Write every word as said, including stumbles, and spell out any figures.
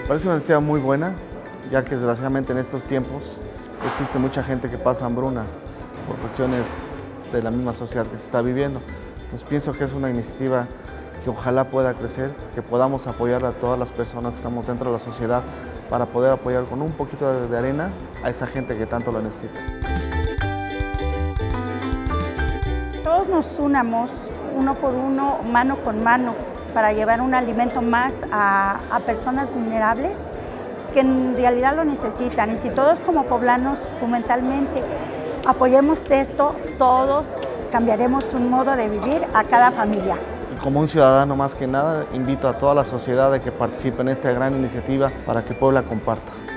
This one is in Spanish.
parece una iniciativa muy buena, ya que desgraciadamente en estos tiempos existe mucha gente que pasa hambruna por cuestiones de la misma sociedad que se está viviendo. Entonces pienso que es una iniciativa que ojalá pueda crecer, que podamos apoyar a todas las personas que estamos dentro de la sociedad para poder apoyar con un poquito de, de arena a esa gente que tanto lo necesita. Todos nos unamos uno por uno, mano con mano, para llevar un alimento más a, a personas vulnerables que en realidad lo necesitan. Y si todos como poblanos fundamentalmente apoyemos esto, todos cambiaremos un modo de vivir a cada familia. Como un ciudadano más que nada, invito a toda la sociedad a que participe en esta gran iniciativa para que Puebla comparta.